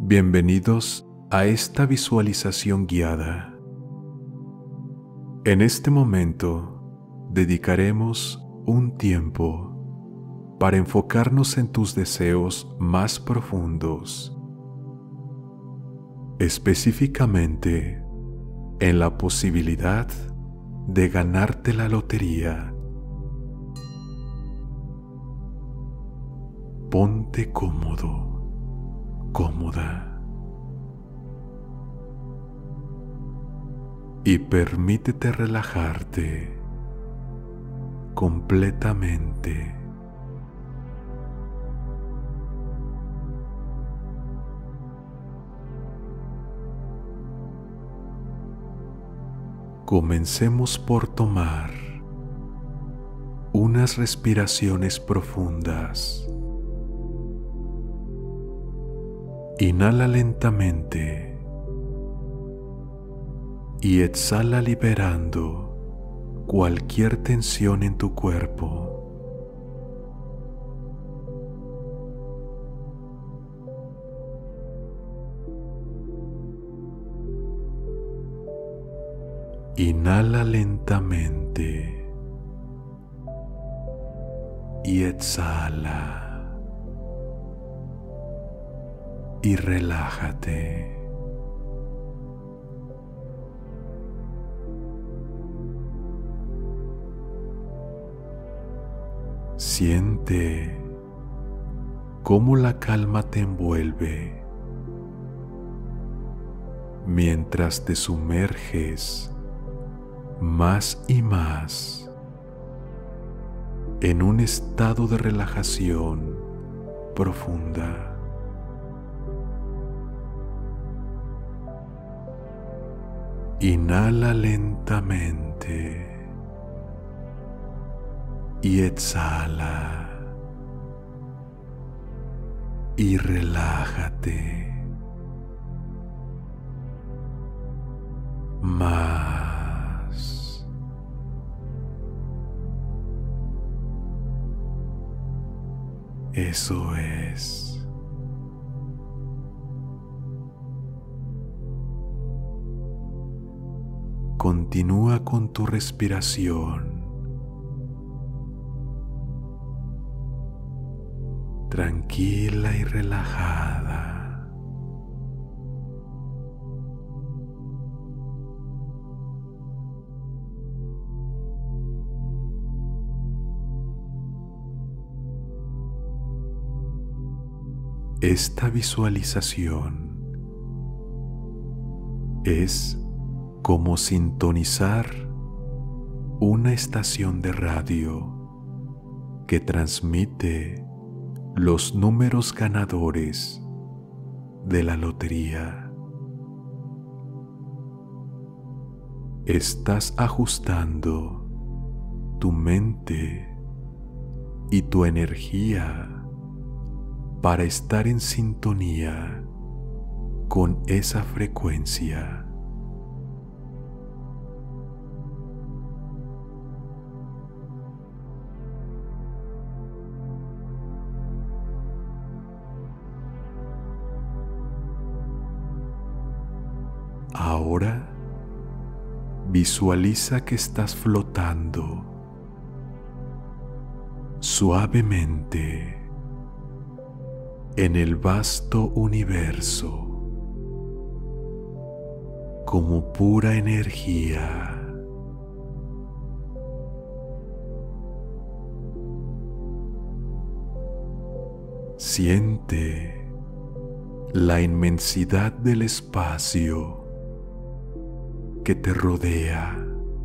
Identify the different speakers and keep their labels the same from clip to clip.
Speaker 1: Bienvenidos a esta visualización guiada. En este momento dedicaremos un tiempo para enfocarnos en tus deseos más profundos, específicamente en la posibilidad de ganarte la lotería. Ponte cómodo, cómoda, y permítete relajarte completamente. Comencemos por tomar unas respiraciones profundas. Inhala lentamente y exhala liberando cualquier tensión en tu cuerpo. Inhala lentamente y exhala. Y relájate. Siente cómo la calma te envuelve mientras te sumerges más y más en un estado de relajación profunda. Inhala lentamente y exhala y relájate. Más. Eso es. Continúa con tu respiración. Tranquila y relajada. Esta visualización es como sintonizar una estación de radio que transmite los números ganadores de la lotería. Estás ajustando tu mente y tu energía para estar en sintonía con esa frecuencia. Ahora visualiza que estás flotando suavemente en el vasto universo como pura energía. Siente la inmensidad del espacio que te rodea.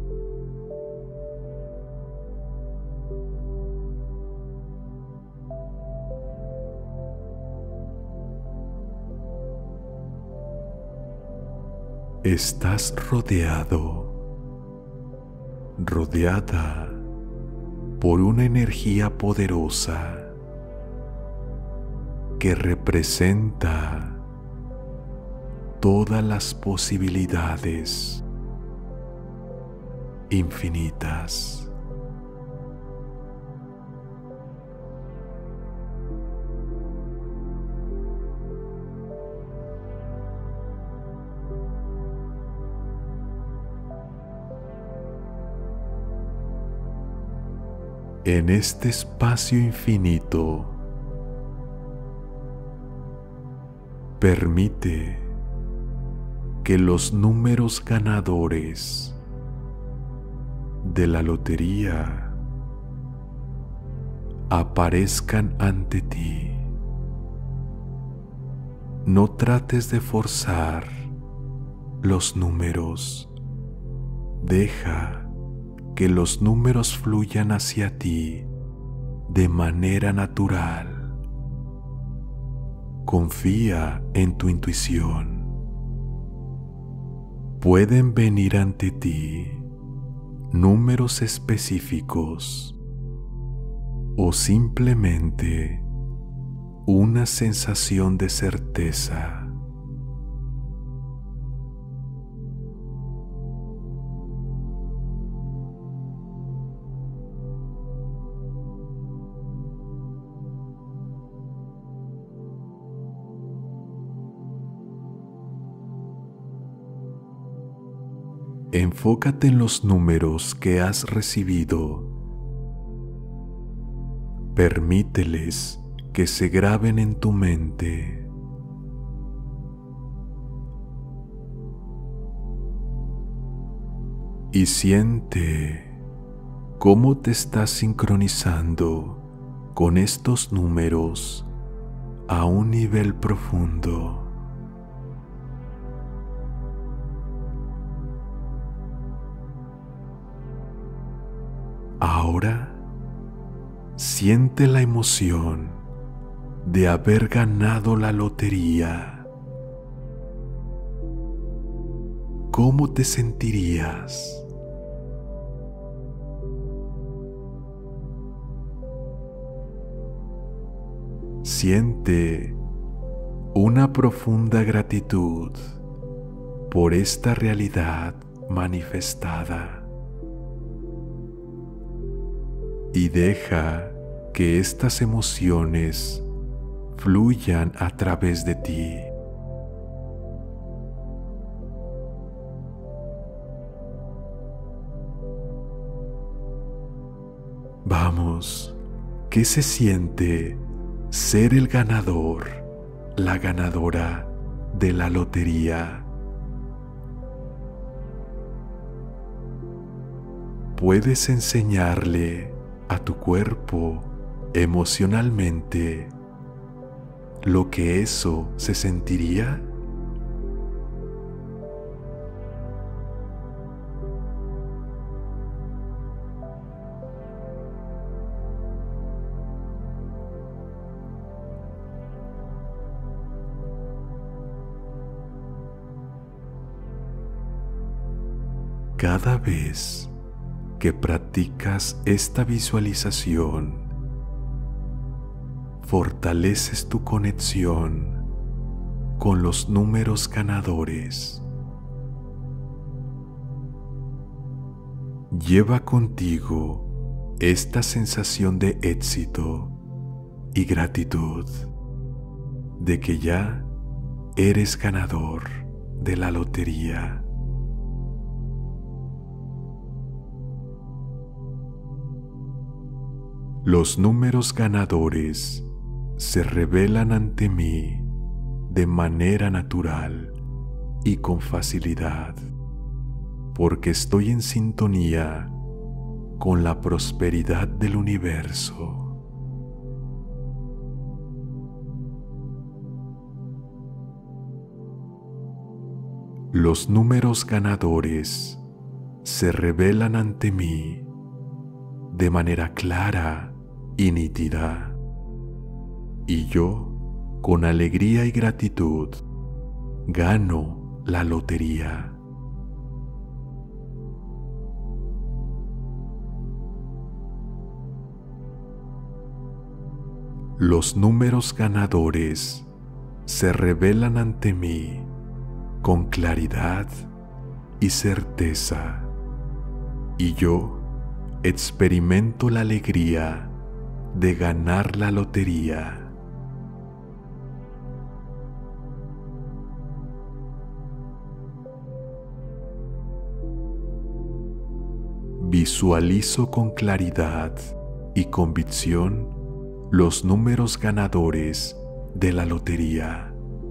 Speaker 1: Estás rodeada por una energía poderosa que representa todas las posibilidades infinitas. en este espacio infinito. Permite que los números ganadores de la lotería aparezcan ante ti. No trates de forzar los números. Deja que los números fluyan hacia ti de manera natural. Confía en tu intuición. Pueden venir ante ti números específicos o simplemente una sensación de certeza. Enfócate en los números que has recibido. Permíteles que se graben en tu mente. Y siente cómo te estás sincronizando con estos números a un nivel profundo. Ahora siente la emoción de haber ganado la lotería. ¿Cómo te sentirías? Siente una profunda gratitud por esta realidad manifestada. Y deja que estas emociones fluyan a través de ti. Vamos, ¿qué se siente ser el ganador, la ganadora de la lotería? Puedes enseñarle a tu cuerpo emocionalmente lo que eso se sentiría. Cada vez que practicas esta visualización, fortaleces tu conexión con los números ganadores. Lleva contigo esta sensación de éxito y gratitud de que ya eres ganador de la lotería. Los números ganadores se revelan ante mí de manera natural y con facilidad, porque estoy en sintonía con la prosperidad del universo. Los números ganadores se revelan ante mí de manera clara y nítida, y yo, con alegría y gratitud, gano la lotería. Los números ganadores se revelan ante mí con claridad y certeza, y yo experimento la alegría de ganar la lotería. Visualizo con claridad y convicción los números ganadores de la lotería.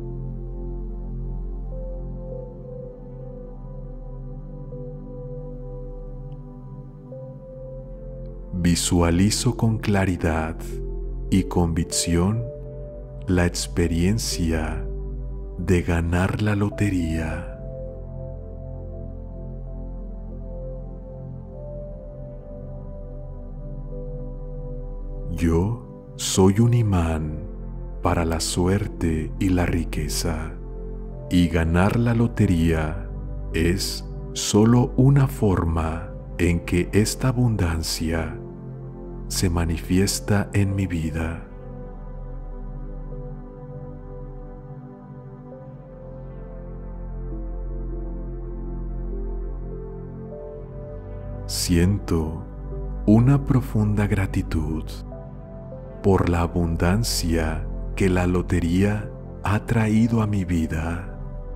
Speaker 1: Visualizo con claridad y convicción la experiencia de ganar la lotería. Yo soy un imán para la suerte y la riqueza, y ganar la lotería es solo una forma en que esta abundancia se manifiesta en mi vida. Siento una profunda gratitud por la abundancia que la lotería ha traído a mi vida.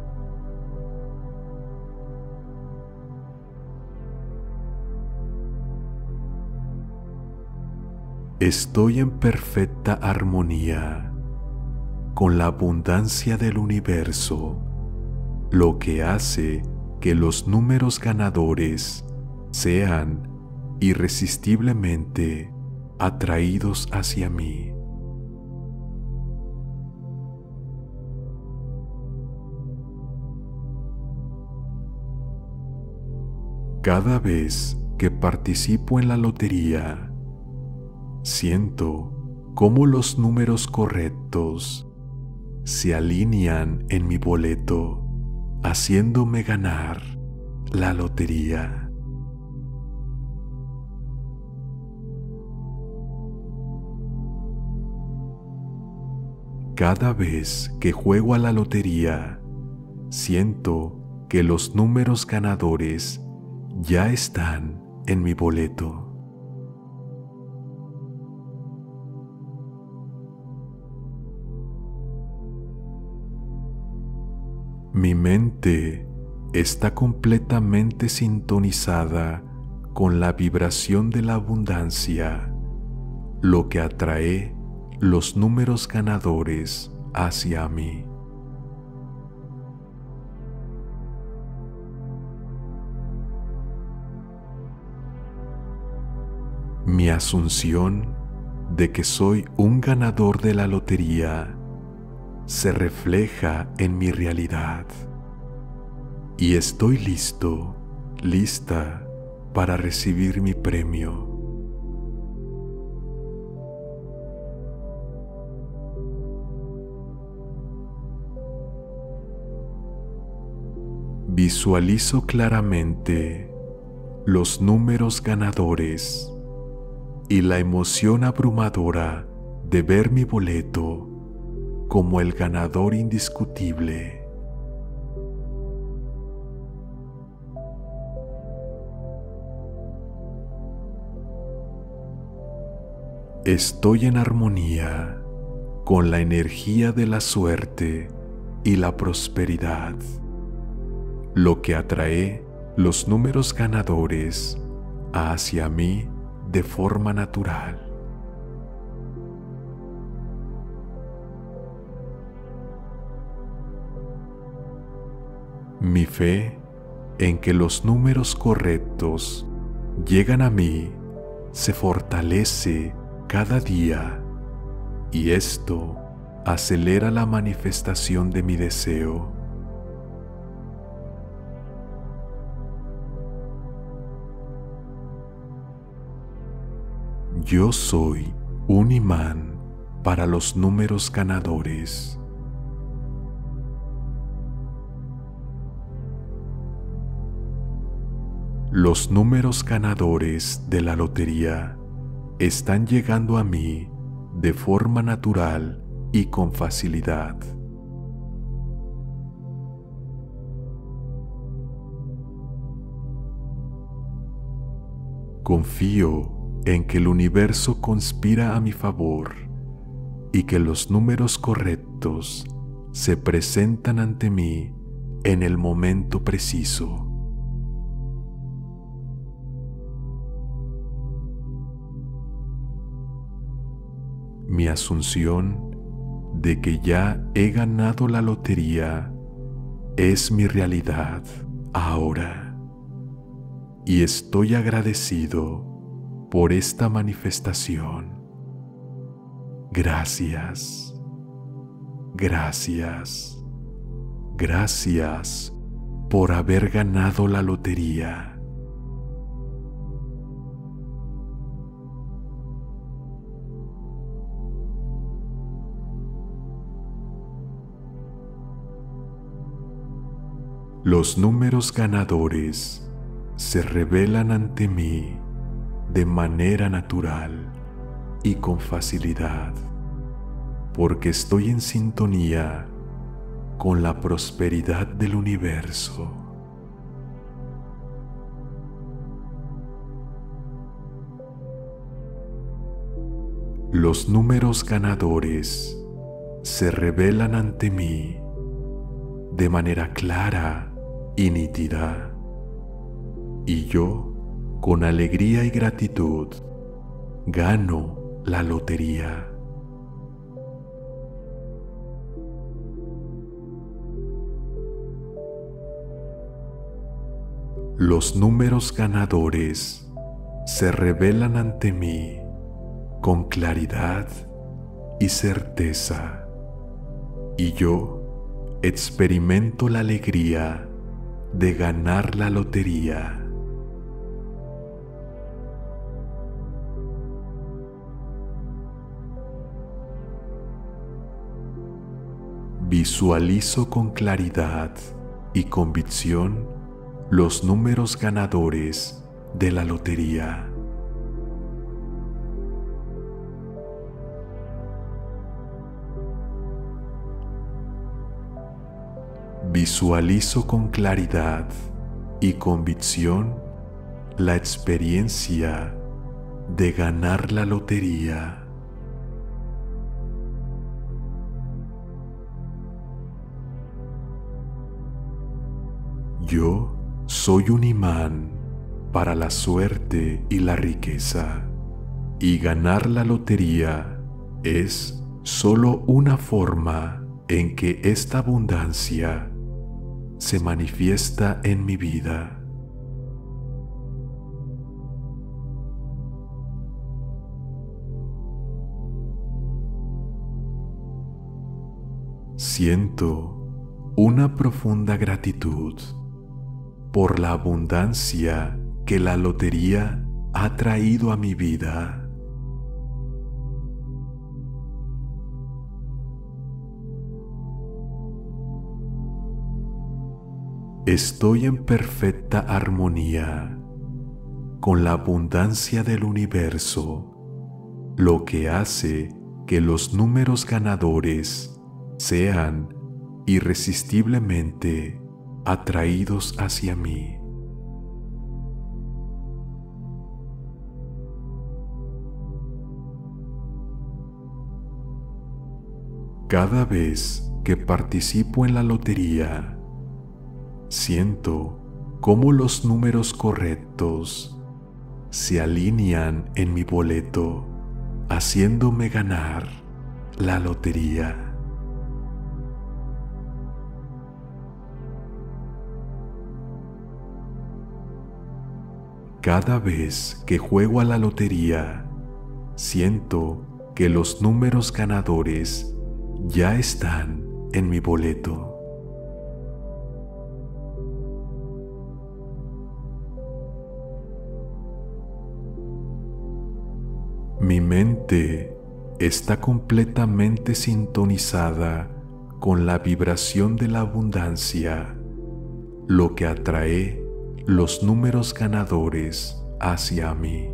Speaker 1: Estoy en perfecta armonía con la abundancia del universo, lo que hace que los números ganadores sean irresistiblemente atraídos hacia mí. Cada vez que participo en la lotería, siento cómo los números correctos se alinean en mi boleto, haciéndome ganar la lotería. Cada vez que juego a la lotería, siento que los números ganadores ya están en mi boleto. Mi mente está completamente sintonizada con la vibración de la abundancia, lo que atrae los números ganadores hacia mí. Mi asunción de que soy un ganador de la lotería se refleja en mi realidad y estoy listo, lista para recibir mi premio. Visualizo claramente los números ganadores y la emoción abrumadora de ver mi boleto como el ganador indiscutible. Estoy en armonía con la energía de la suerte y la prosperidad, lo que atrae los números ganadores hacia mí de forma natural. Mi fe en que los números correctos llegan a mí se fortalece cada día y esto acelera la manifestación de mi deseo. Yo soy un imán para los números ganadores. Los números ganadores de la lotería están llegando a mí de forma natural y con facilidad. Confío en que el universo conspira a mi favor y que los números correctos se presentan ante mí en el momento preciso. Mi asunción de que ya he ganado la lotería es mi realidad ahora, y estoy agradecido por esta manifestación. Gracias, gracias, gracias por haber ganado la lotería. Los números ganadores se revelan ante mí de manera natural y con facilidad, porque estoy en sintonía con la prosperidad del universo. Los números ganadores se revelan ante mí de manera clara y nítida, y yo, con alegría y gratitud, gano la lotería. Los números ganadores se revelan ante mí con claridad y certeza, y yo experimento la alegría de ganar la lotería. Visualizo con claridad y convicción los números ganadores de la lotería. Visualizo con claridad y convicción la experiencia de ganar la lotería. Yo soy un imán para la suerte y la riqueza, y ganar la lotería es solo una forma en que esta abundancia se manifiesta en mi vida. Siento una profunda gratitud por la abundancia que la lotería ha traído a mi vida. Estoy en perfecta armonía con la abundancia del universo, lo que hace que los números ganadores sean irresistiblemente atraídos hacia mí. Cada vez que participo en la lotería, siento cómo los números correctos se alinean en mi boleto, haciéndome ganar la lotería. Cada vez que juego a la lotería, siento que los números ganadores ya están en mi boleto. Mi mente está completamente sintonizada con la vibración de la abundancia, lo que atrae los números ganadores hacia mí.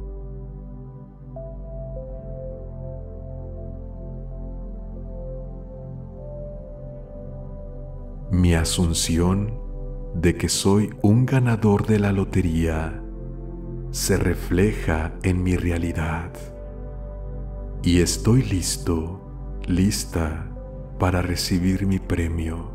Speaker 1: Mi asunción de que soy un ganador de la lotería se refleja en mi realidad, y estoy listo, lista para recibir mi premio.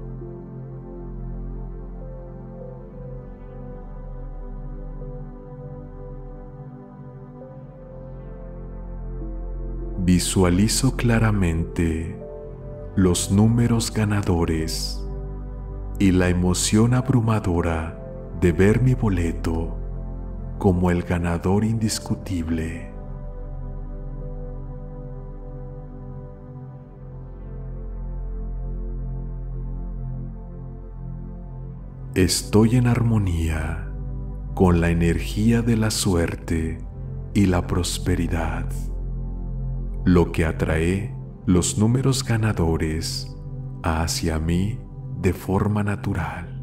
Speaker 1: Visualizo claramente los números ganadores y la emoción abrumadora de ver mi boleto como el ganador indiscutible. Estoy en armonía con la energía de la suerte y la prosperidad, lo que atrae los números ganadores hacia mí de forma natural.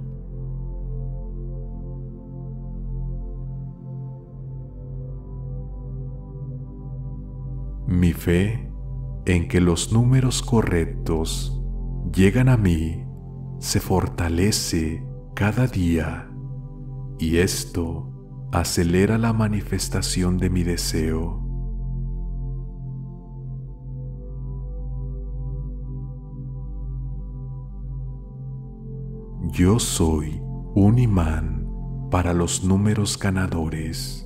Speaker 1: Mi fe en que los números correctos llegan a mí se fortalece cada día, y esto acelera la manifestación de mi deseo. Yo soy un imán para los números ganadores.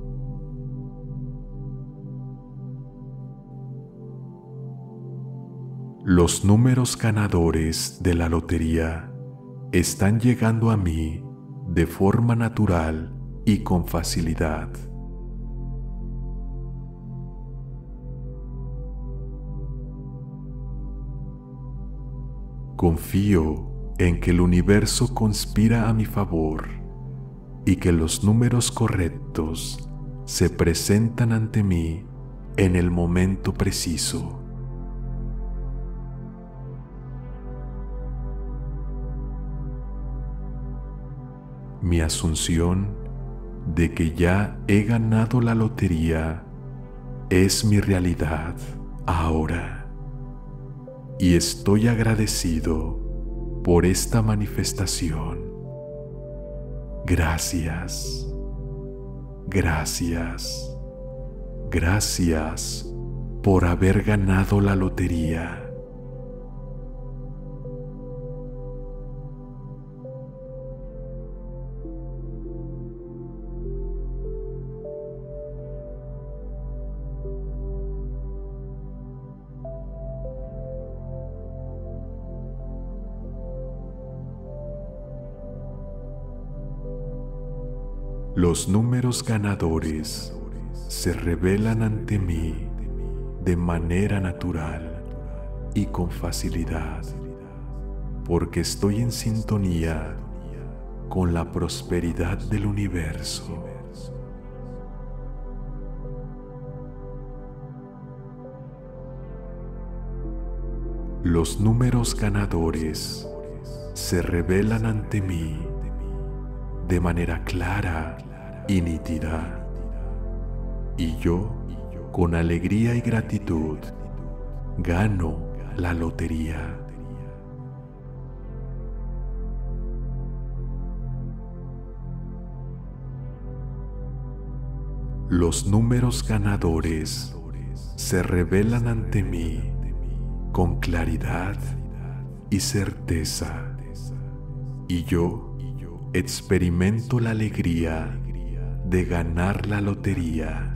Speaker 1: Los números ganadores de la lotería están llegando a mí de forma natural y con facilidad. Confío en que el universo conspira a mi favor y que los números correctos se presentan ante mí en el momento preciso. Mi asunción de que ya he ganado la lotería es mi realidad ahora, y estoy agradecido por esta manifestación. Gracias, gracias, gracias por haber ganado la lotería. Los números ganadores se revelan ante mí de manera natural y con facilidad, porque estoy en sintonía con la prosperidad del universo. Los números ganadores se revelan ante mí de manera clara y nítida, y yo, con alegría y gratitud, gano la lotería. Los números ganadores se revelan ante mí con claridad y certeza, y yo experimento la alegría de ganar la lotería.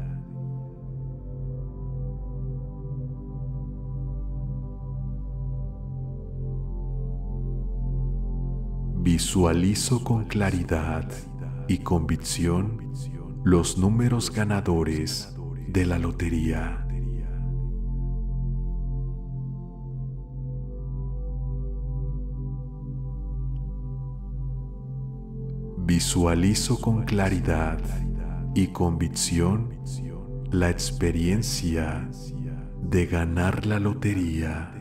Speaker 1: Visualizo con claridad y convicción los números ganadores de la lotería. Visualizo con claridad y convicción la experiencia de ganar la lotería.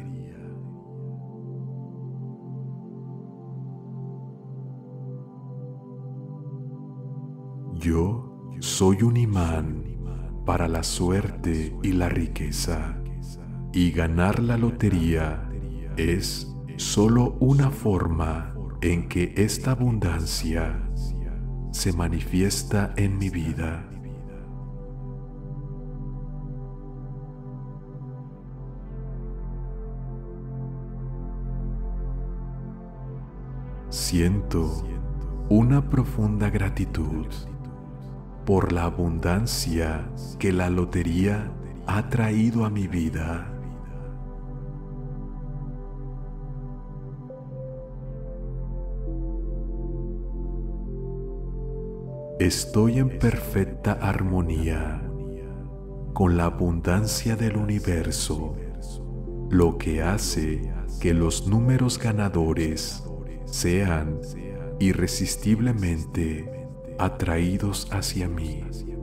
Speaker 1: Yo soy un imán para la suerte y la riqueza, y ganar la lotería es solo una forma en que esta abundancia se manifiesta en mi vida. Siento una profunda gratitud por la abundancia que la lotería ha traído a mi vida. Estoy en perfecta armonía con la abundancia del universo, lo que hace que los números ganadores sean irresistiblemente atraídos hacia mí.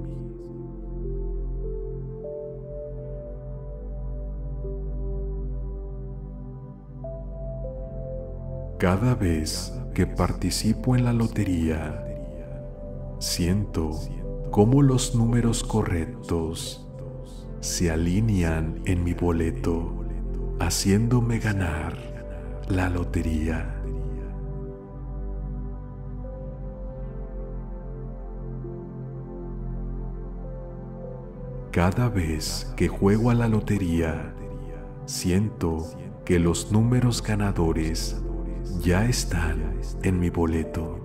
Speaker 1: Cada vez que participo en la lotería, siento cómo los números correctos se alinean en mi boleto, haciéndome ganar la lotería. Cada vez que juego a la lotería, siento que los números ganadores ya están en mi boleto.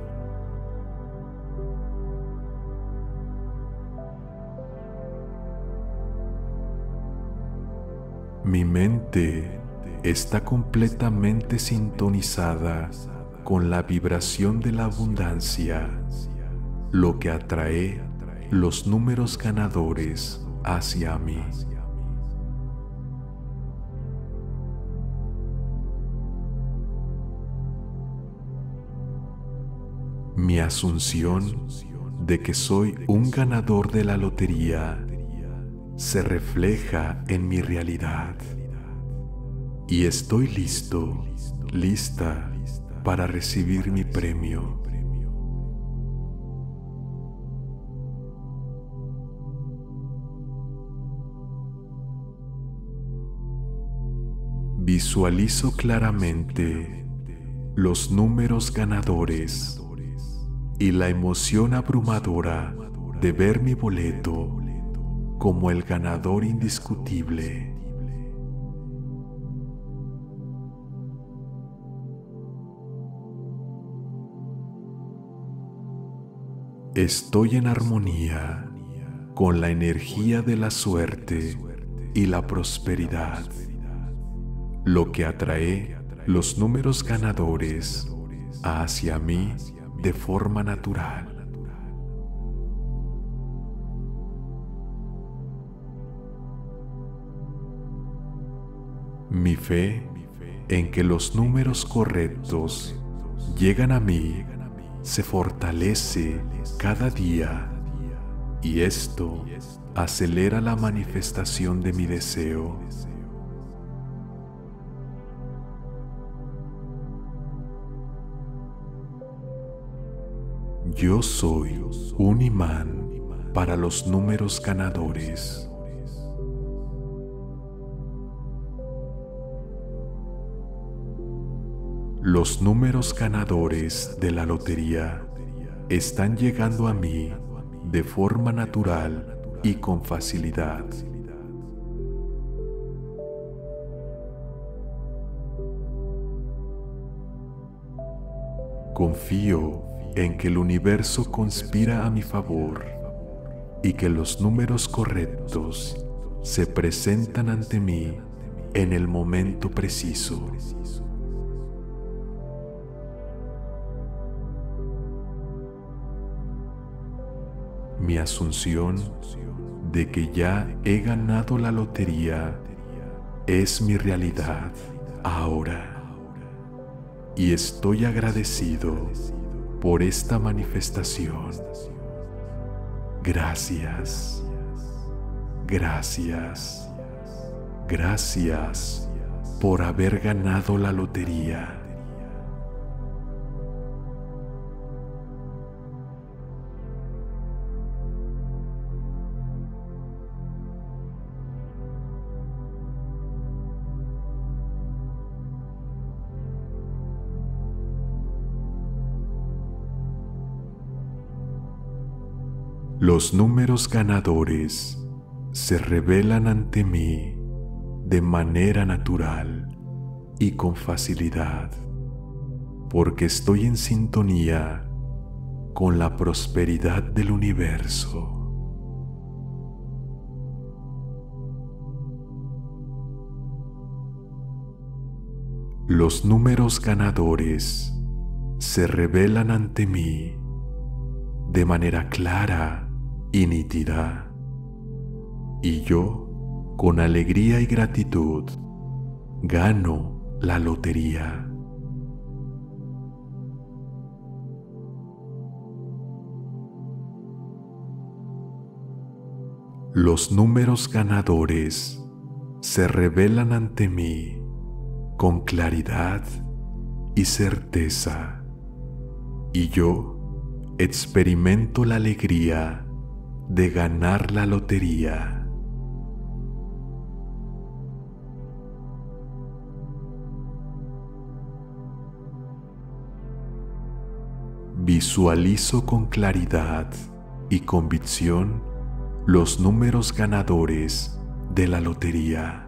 Speaker 1: Mi mente está completamente sintonizada con la vibración de la abundancia, lo que atrae los números ganadores hacia mí. Mi asunción de que soy un ganador de la lotería se refleja en mi realidad y estoy listo, lista para recibir mi premio. Visualizo claramente los números ganadores y la emoción abrumadora de ver mi boleto como el ganador indiscutible. Estoy en armonía con la energía de la suerte y la prosperidad, lo que atrae los números ganadores hacia mí de forma natural. Mi fe en que los números correctos llegan a mí se fortalece cada día y esto acelera la manifestación de mi deseo. Yo soy un imán para los números ganadores. Los números ganadores de la lotería están llegando a mí de forma natural y con facilidad. Confío en que el universo conspira a mi favor y que los números correctos se presentan ante mí en el momento preciso. Mi asunción de que ya he ganado la lotería es mi realidad ahora, y estoy agradecido por esta manifestación. Gracias, gracias, gracias por haber ganado la lotería. Los números ganadores se revelan ante mí de manera natural y con facilidad, porque estoy en sintonía con la prosperidad del universo. Los números ganadores se revelan ante mí de manera clara y nítida, y yo, con alegría y gratitud, gano la lotería. Los números ganadores se revelan ante mí con claridad y certeza, y yo experimento la alegría de ganar la lotería. Visualizo con claridad y convicción los números ganadores de la lotería.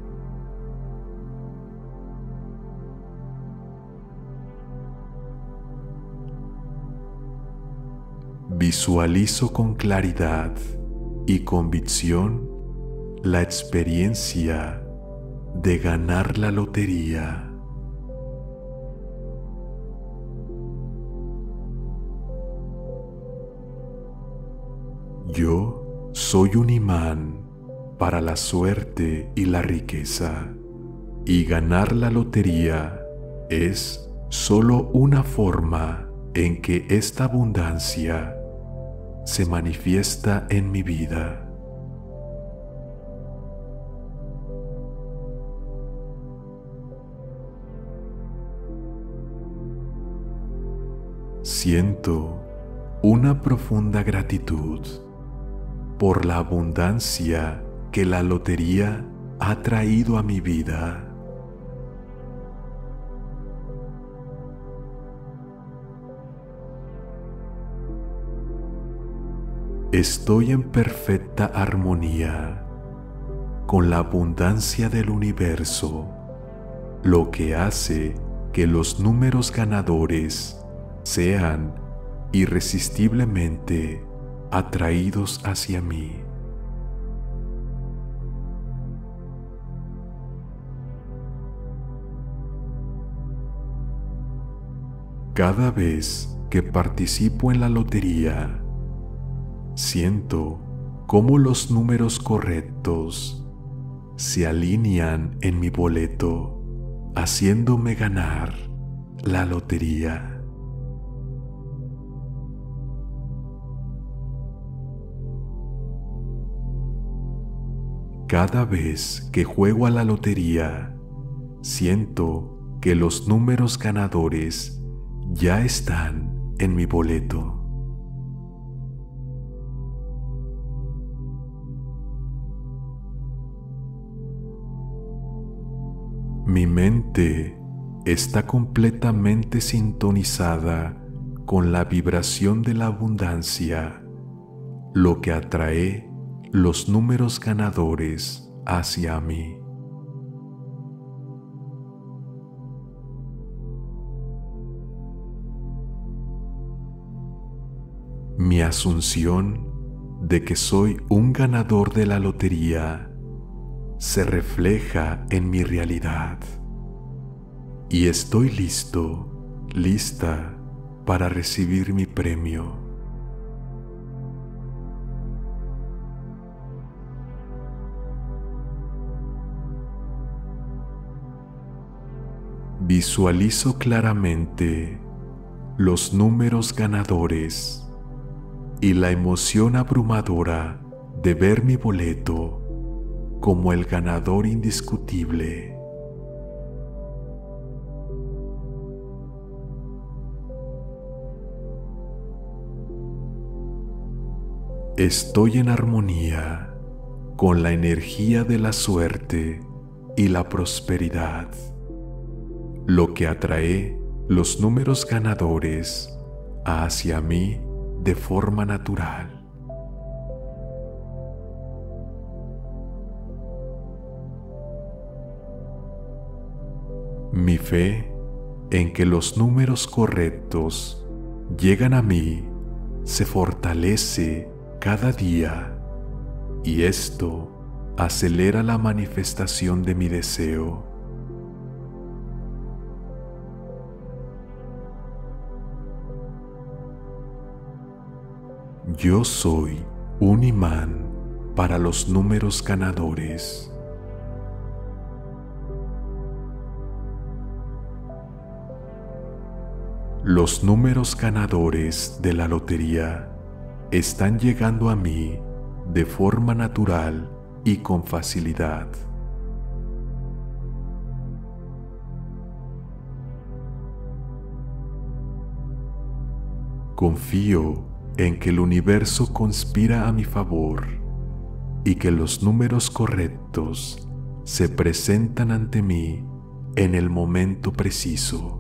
Speaker 1: Visualizo con claridad y convicción la experiencia de ganar la lotería. Yo soy un imán para la suerte y la riqueza, y ganar la lotería es solo una forma en que esta abundancia se manifiesta en mi vida. Siento una profunda gratitud por la abundancia que la lotería ha traído a mi vida. Estoy en perfecta armonía con la abundancia del universo, lo que hace que los números ganadores sean irresistiblemente atraídos hacia mí. Cada vez que participo en la lotería, siento cómo los números correctos se alinean en mi boleto, haciéndome ganar la lotería. Cada vez que juego a la lotería, siento que los números ganadores ya están en mi boleto. Mi mente está completamente sintonizada con la vibración de la abundancia, lo que atrae los números ganadores hacia mí. Mi asunción de que soy un ganador de la lotería se refleja en mi realidad, y estoy lista para recibir mi premio. Visualizo claramente los números ganadores y la emoción abrumadora de ver mi boleto como el ganador indiscutible. Estoy en armonía con la energía de la suerte y la prosperidad, lo que atrae los números ganadores hacia mí de forma natural. Mi fe en que los números correctos llegan a mí se fortalece cada día, y esto acelera la manifestación de mi deseo. Yo soy un imán para los números ganadores. Los números ganadores de la lotería están llegando a mí de forma natural y con facilidad. Confío en que el universo conspira a mi favor y que los números correctos se presentan ante mí en el momento preciso.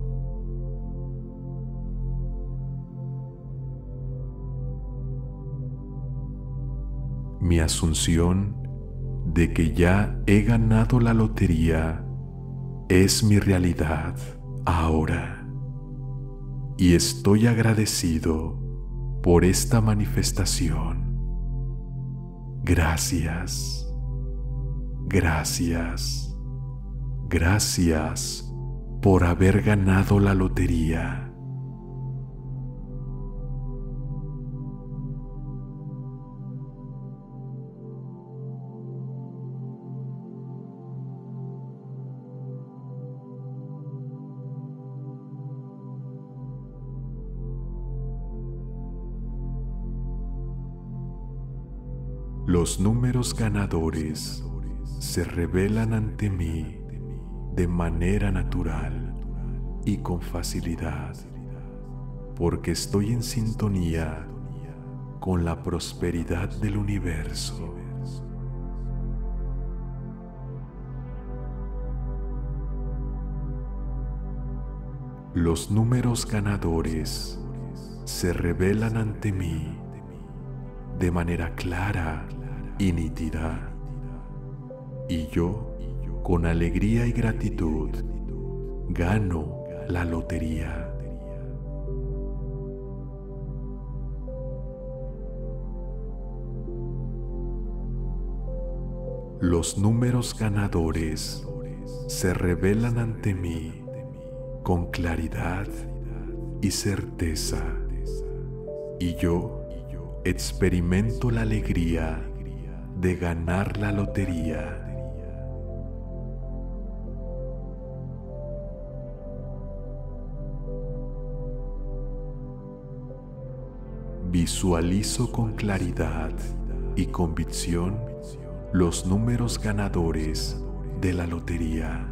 Speaker 1: Mi asunción de que ya he ganado la lotería es mi realidad ahora, y estoy agradecido por esta manifestación. Gracias, gracias, gracias por haber ganado la lotería. Los números ganadores se revelan ante mí de manera natural y con facilidad, porque estoy en sintonía con la prosperidad del universo. Los números ganadores se revelan ante mí de manera clara y nítida, y yo, con alegría y gratitud, gano la lotería. Los números ganadores se revelan ante mí con claridad y certeza, y yo experimento la alegría de ganar la lotería. Visualizo con claridad y convicción los números ganadores de la lotería.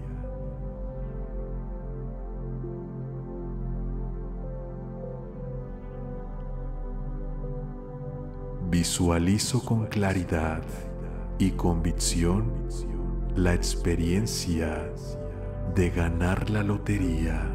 Speaker 1: Visualizo con claridad y convicción la experiencia de ganar la lotería.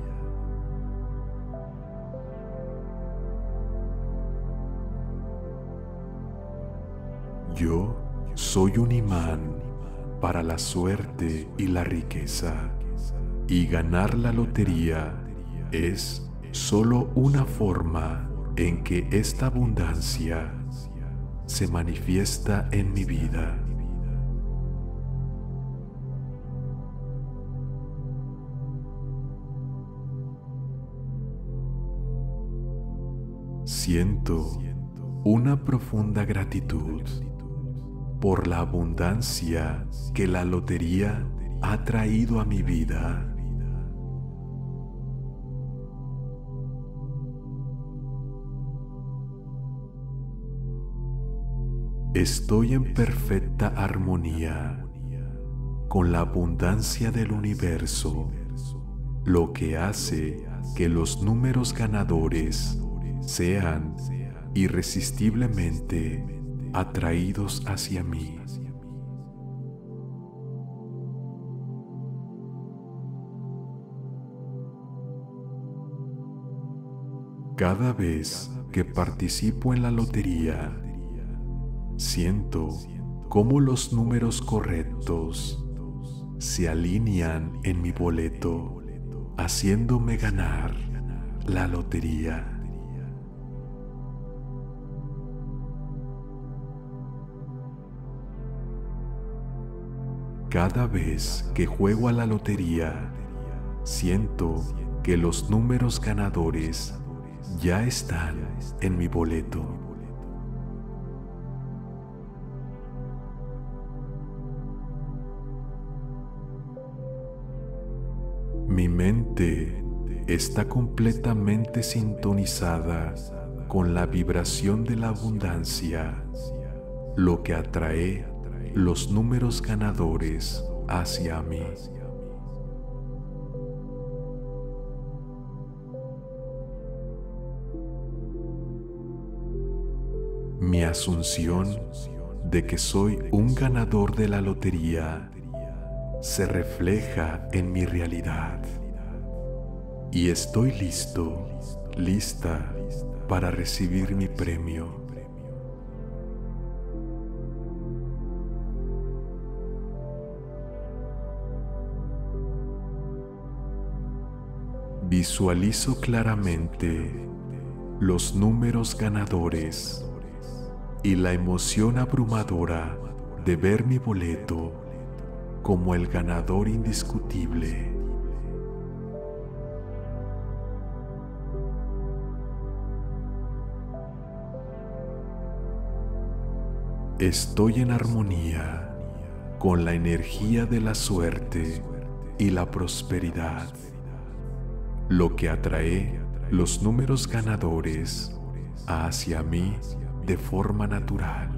Speaker 1: Yo soy un imán para la suerte y la riqueza, y ganar la lotería es solo una forma en que esta abundancia se manifiesta en mi vida. Siento una profunda gratitud por la abundancia que la lotería ha traído a mi vida. Estoy en perfecta armonía con la abundancia del universo, lo que hace que los números ganadores sean irresistiblemente atraídos hacia mí. Cada vez que participo en la lotería, siento cómo los números correctos se alinean en mi boleto, haciéndome ganar la lotería. Cada vez que juego a la lotería, siento que los números ganadores ya están en mi boleto, Mi mente está completamente sintonizada con la vibración de la abundancia, lo que atrae los números ganadores hacia mí. Mi asunción de que soy un ganador de la lotería se refleja en mi realidad y estoy listo, lista para recibir mi premio. Visualizo claramente los números ganadores y la emoción abrumadora de ver mi boleto como el ganador indiscutible. Estoy en armonía con la energía de la suerte y la prosperidad, lo que atrae los números ganadores hacia mí de forma natural.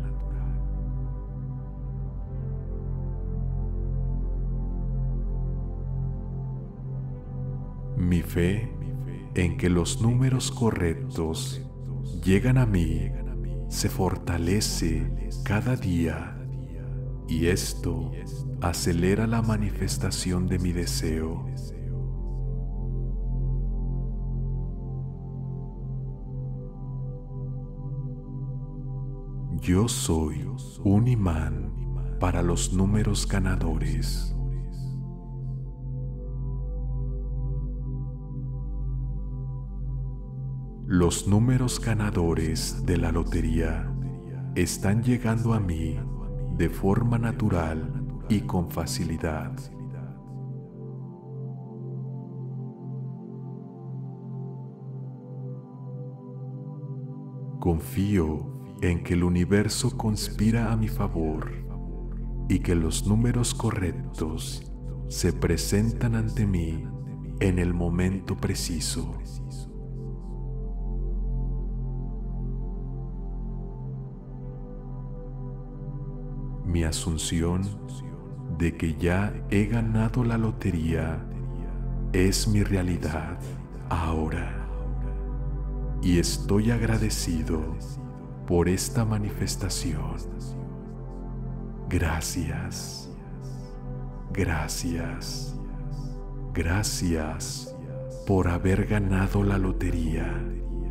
Speaker 1: Mi fe en que los números correctos llegan a mí se fortalece cada día y esto acelera la manifestación de mi deseo. Yo soy un imán para los números ganadores. Los números ganadores de la lotería están llegando a mí de forma natural y con facilidad. Confío en que el universo conspira a mi favor y que los números correctos se presentan ante mí en el momento preciso. Mi asunción de que ya he ganado la lotería es mi realidad ahora y estoy agradecido por esta manifestación. Gracias, gracias, gracias por haber ganado la lotería.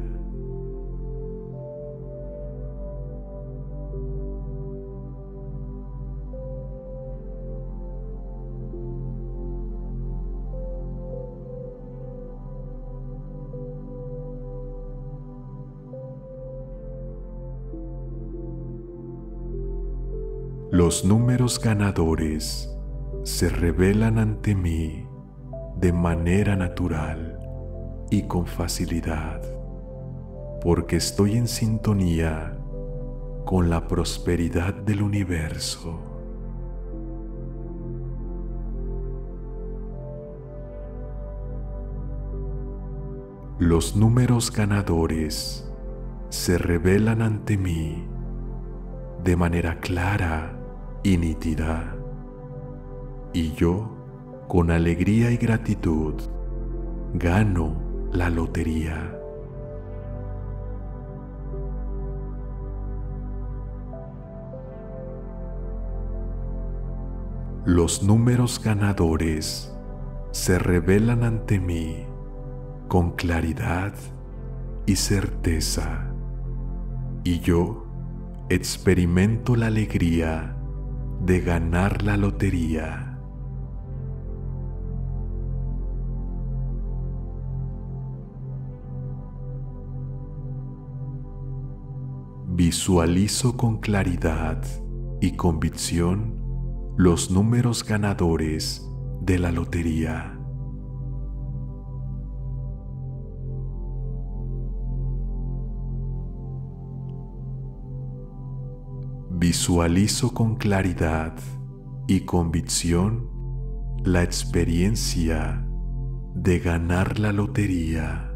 Speaker 1: Los números ganadores se revelan ante mí de manera natural y con facilidad, porque estoy en sintonía con la prosperidad del universo. Los números ganadores se revelan ante mí de manera clara y nítida, y yo, con alegría y gratitud, gano la lotería. Los números ganadores se revelan ante mí con claridad y certeza, y yo experimento la alegría de ganar la lotería. Visualizo con claridad y convicción los números ganadores de la lotería. Visualizo con claridad y convicción la experiencia de ganar la lotería.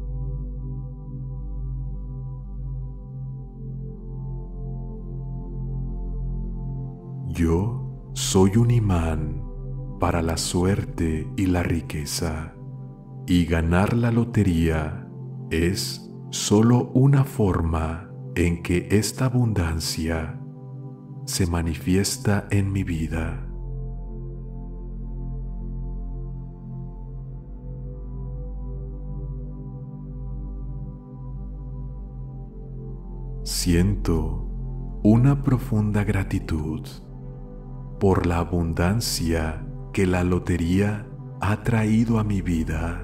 Speaker 1: Yo soy un imán para la suerte y la riqueza, y ganar la lotería es solo una forma en que esta abundancia se manifiesta en mi vida. Siento una profunda gratitud por la abundancia que la lotería ha traído a mi vida.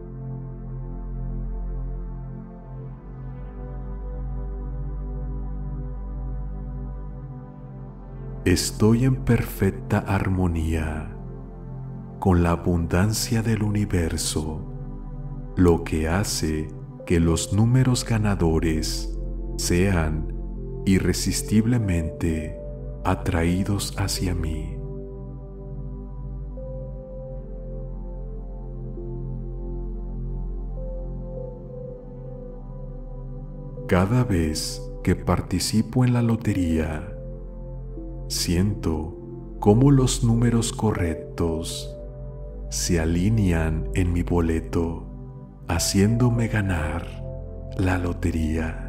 Speaker 1: Estoy en perfecta armonía con la abundancia del universo, lo que hace que los números ganadores sean irresistiblemente atraídos hacia mí. Cada vez que participo en la lotería, siento cómo los números correctos se alinean en mi boleto, haciéndome ganar la lotería.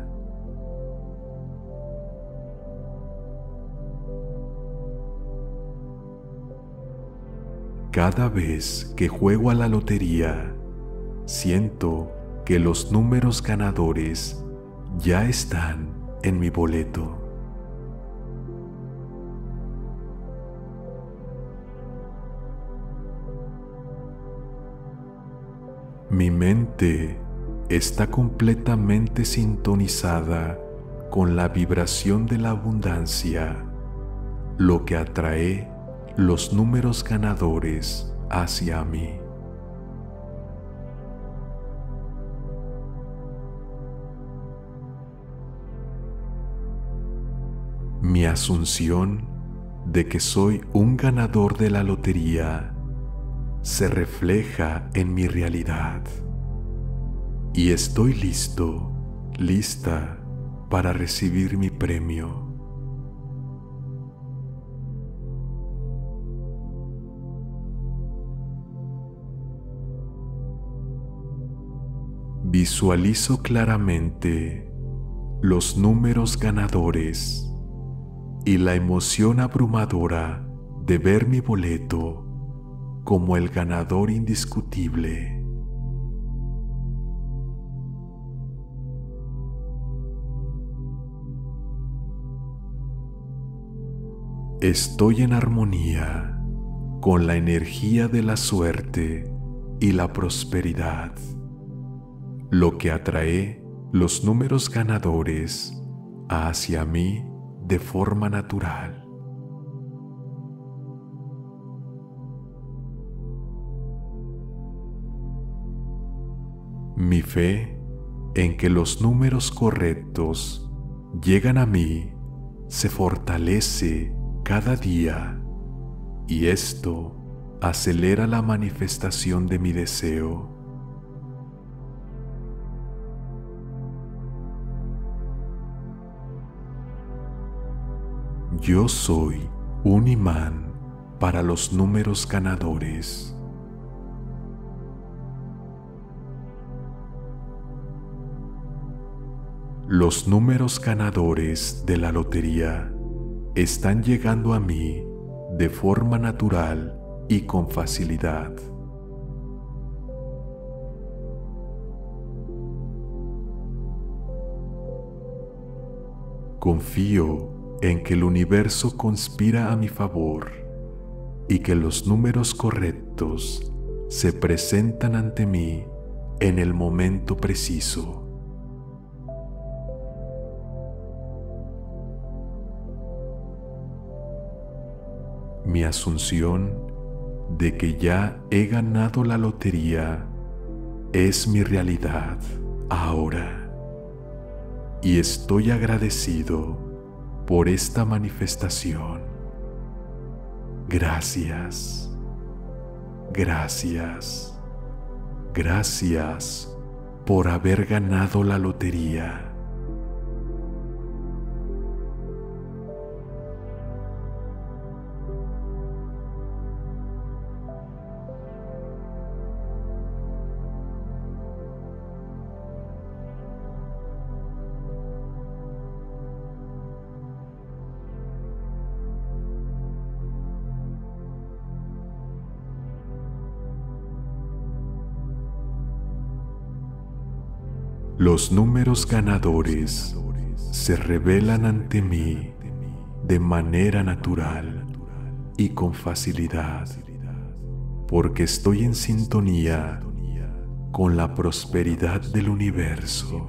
Speaker 1: Cada vez que juego a la lotería, siento que los números ganadores ya están en mi boleto. Mi mente está completamente sintonizada con la vibración de la abundancia, lo que atrae los números ganadores hacia mí. Mi asunción de que soy un ganador de la lotería se refleja en mi realidad y estoy listo, lista para recibir mi premio. Visualizo claramente los números ganadores y la emoción abrumadora de ver mi boleto como el ganador indiscutible. Estoy en armonía con la energía de la suerte y la prosperidad, lo que atrae los números ganadores hacia mí de forma natural. Mi fe en que los números correctos llegan a mí se fortalece cada día y esto acelera la manifestación de mi deseo. Yo soy un imán para los números ganadores. Los números ganadores de la lotería están llegando a mí de forma natural y con facilidad. Confío en que el universo conspira a mi favor y que los números correctos se presentan ante mí en el momento preciso. Mi asunción de que ya he ganado la lotería es mi realidad ahora, y estoy agradecido por esta manifestación. Gracias, gracias, Gracias por haber ganado la lotería. Los números ganadores se revelan ante mí de manera natural y con facilidad, porque estoy en sintonía con la prosperidad del universo.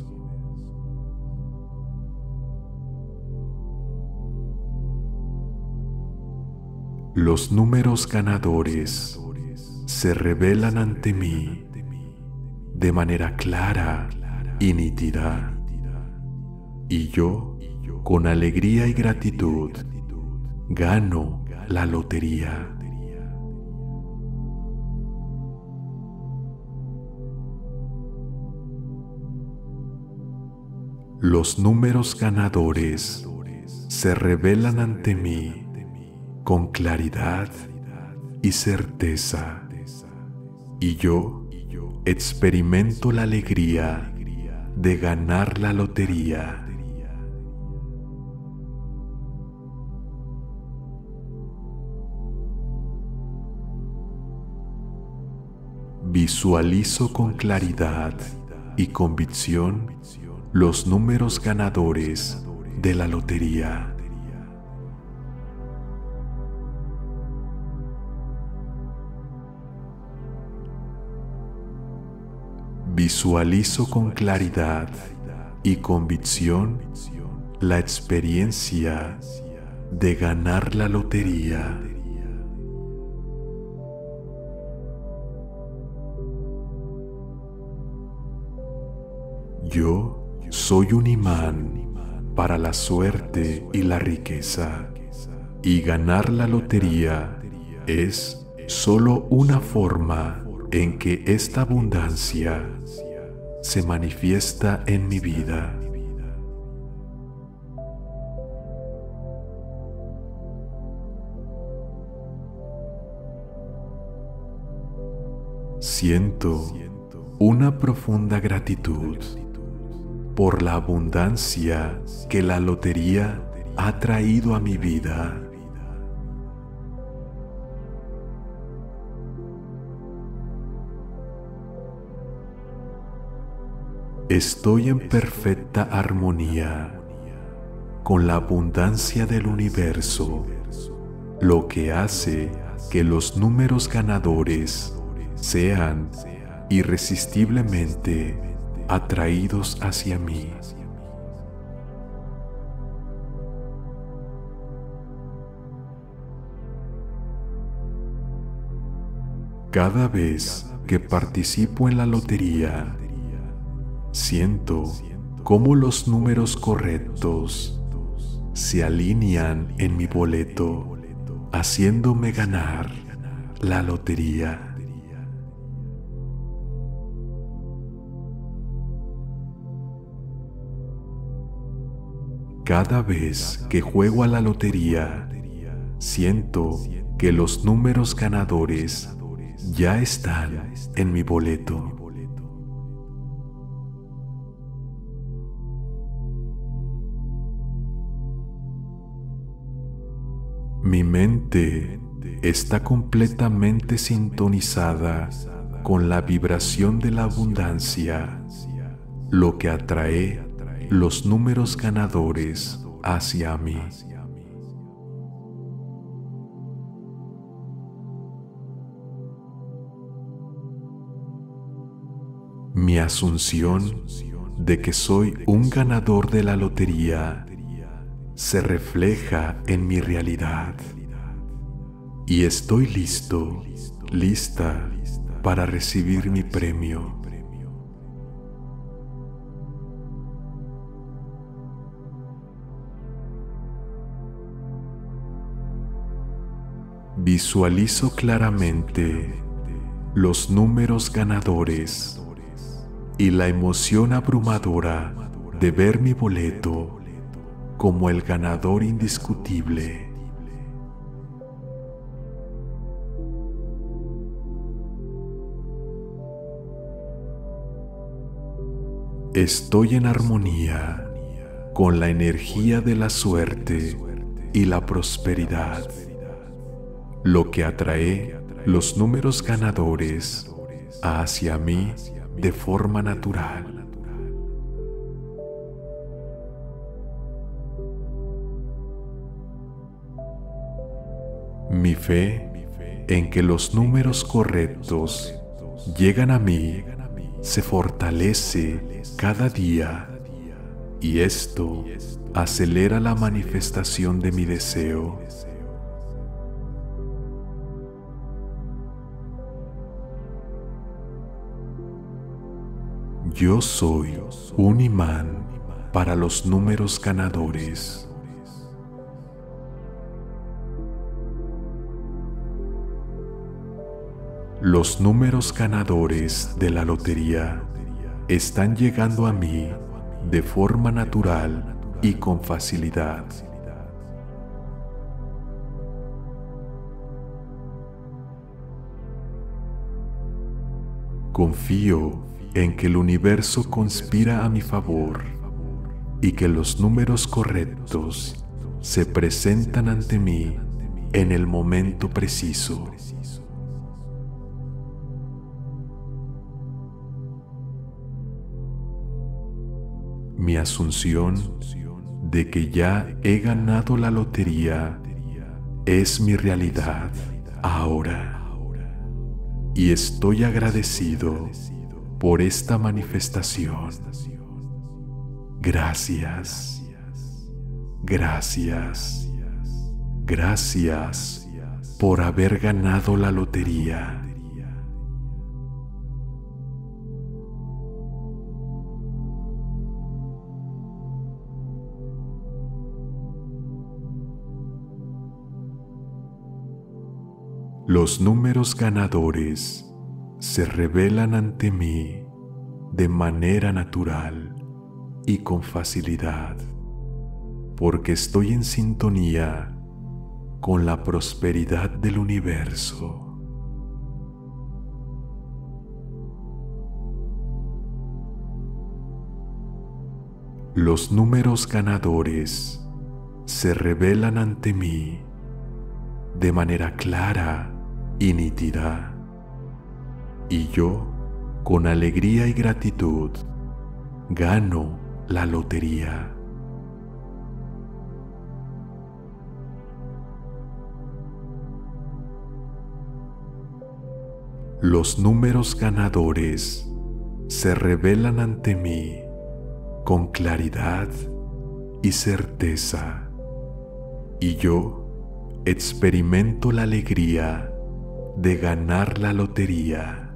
Speaker 1: Los números ganadores se revelan ante mí de manera clara y nítida, y yo, con alegría y gratitud, gano la lotería. Los números ganadores se revelan ante mí con claridad y certeza, y yo experimento la alegría de ganar la lotería. Visualizo con claridad y convicción los números ganadores de la lotería. Visualizo con claridad y convicción la experiencia de ganar la lotería. Yo soy un imán para la suerte y la riqueza, y ganar la lotería es solo una forma en que esta abundancia se manifiesta en mi vida. Siento una profunda gratitud por la abundancia que la lotería ha traído a mi vida. Estoy en perfecta armonía con la abundancia del universo, lo que hace que los números ganadores sean irresistiblemente atraídos hacia mí. Cada vez que participo en la lotería, siento cómo los números correctos se alinean en mi boleto, haciéndome ganar la lotería. Cada vez que juego a la lotería, siento que los números ganadores ya están en mi boleto. Mi mente está completamente sintonizada con la vibración de la abundancia, lo que atrae los números ganadores hacia mí. Mi asunción de que soy un ganador de la lotería se refleja en mi realidad, y estoy listo, lista para recibir mi premio. Visualizo claramente los números ganadores y la emoción abrumadora de ver mi boleto como el ganador indiscutible. Estoy en armonía con la energía de la suerte y la prosperidad, lo que atrae los números ganadores hacia mí de forma natural. Mi fe en que los números correctos llegan a mí se fortalece cada día, y esto acelera la manifestación de mi deseo. Yo soy un imán para los números ganadores. Los números ganadores de la lotería están llegando a mí de forma natural y con facilidad. Confío en que el universo conspira a mi favor y que los números correctos se presentan ante mí en el momento preciso. Mi asunción de que ya he ganado la lotería es mi realidad ahora, y estoy agradecido por esta manifestación. Gracias, gracias, gracias por haber ganado la lotería. Los números ganadores se revelan ante mí de manera natural y con facilidad, porque estoy en sintonía con la prosperidad del universo. Los números ganadores se revelan ante mí de manera clara y nítida, y yo, con alegría y gratitud, gano la lotería. Los números ganadores se revelan ante mí con claridad y certeza, y yo experimento la alegría de ganar la lotería.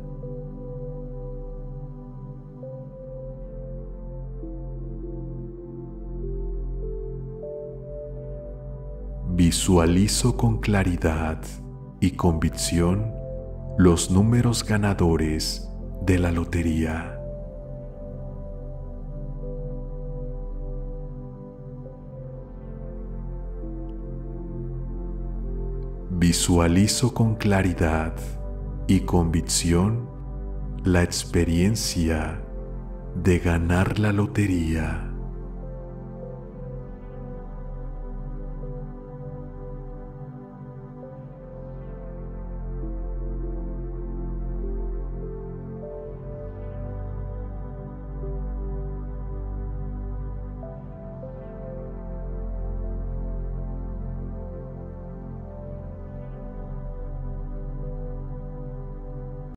Speaker 1: Visualizo con claridad y convicción los números ganadores de la lotería. Visualizo con claridad y convicción la experiencia de ganar la lotería.